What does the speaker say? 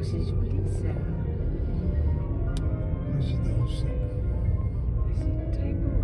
c'est joli ça. Ouais, c'est drôle ça. C'est très beau.